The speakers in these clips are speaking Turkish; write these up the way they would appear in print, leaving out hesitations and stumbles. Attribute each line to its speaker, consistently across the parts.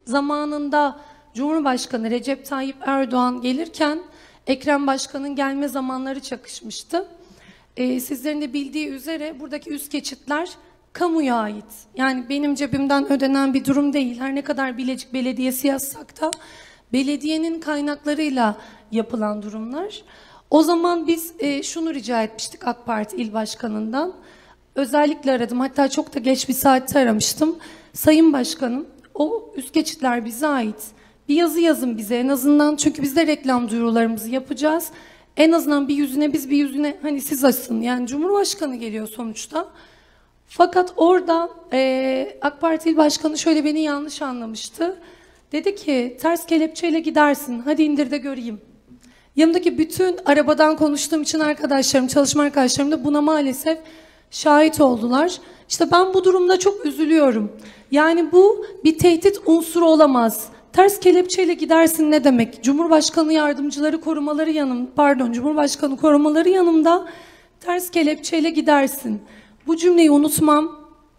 Speaker 1: zamanında Cumhurbaşkanı Recep Tayyip Erdoğan gelirken Ekrem Başkan'ın gelme zamanları çakışmıştı. Sizlerin de bildiği üzere buradaki üst geçitler kamuya ait. Yani benim cebimden ödenen bir durum değil. Her ne kadar Bilecik Belediyesi yazsak da belediyenin kaynaklarıyla yapılan durumlar. O zaman biz şunu rica etmiştik AK Parti İl Başkanı'ndan. Özellikle aradım. Hatta çok da geç bir saatte aramıştım. Sayın Başkanım, o üst geçitler bize ait. Bir yazı yazın bize en azından. Çünkü biz de reklam duyurularımızı yapacağız. En azından bir yüzüne hani siz açsın. Yani Cumhurbaşkanı geliyor sonuçta. Fakat orada AK Parti İl Başkanı şöyle beni yanlış anlamıştı. Dedi ki ters kelepçeyle gidersin. Hadi indir de göreyim. Yanımdaki bütün arabadan konuştuğum için arkadaşlarım, çalışma arkadaşlarım da buna maalesef şahit oldular. İşte ben bu durumda çok üzülüyorum. Yani bu bir tehdit unsuru olamaz. Ters kelepçeyle gidersin ne demek? Cumhurbaşkanı yardımcıları korumaları Cumhurbaşkanı korumaları yanımda ters kelepçeyle gidersin. Bu cümleyi unutmam.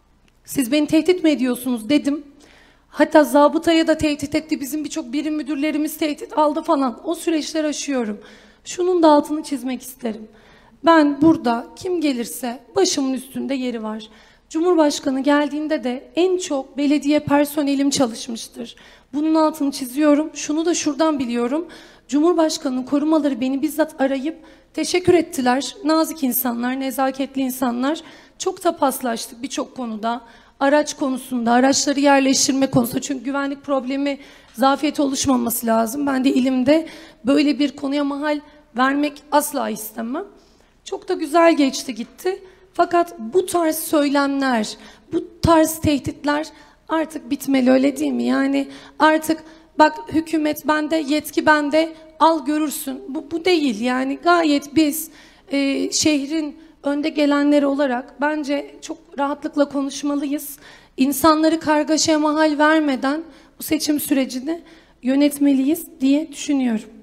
Speaker 1: Siz beni tehdit mi ediyorsunuz dedim. Hatta zabıtaya da tehdit etti. Bizim birçok birim müdürlerimiz tehdit aldı falan. O süreçleri aşıyorum. Şunun da altını çizmek isterim. Ben burada kim gelirse başımın üstünde yeri var. Cumhurbaşkanı geldiğinde de en çok belediye personelim çalışmıştır. Bunun altını çiziyorum. Şunu da şuradan biliyorum. Cumhurbaşkanı'nın korumaları beni bizzat arayıp teşekkür ettiler. Nazik insanlar, nezaketli insanlar. Çok da paslaştık birçok konuda. Araç konusunda, araçları yerleştirme konusunda. Çünkü güvenlik problemi, zafiyet oluşmaması lazım. Ben de ilimde böyle bir konuya mahal vermek asla istemem. Çok da güzel geçti gitti. Fakat bu tarz söylemler, bu tarz tehditler artık bitmeli, öyle değil mi? Yani artık bak hükümet bende, yetki bende, al görürsün. Bu değil yani, gayet biz şehrin önde gelenleri olarak bence çok rahatlıkla konuşmalıyız. İnsanları kargaşaya mahal vermeden bu seçim sürecini yönetmeliyiz diye düşünüyorum.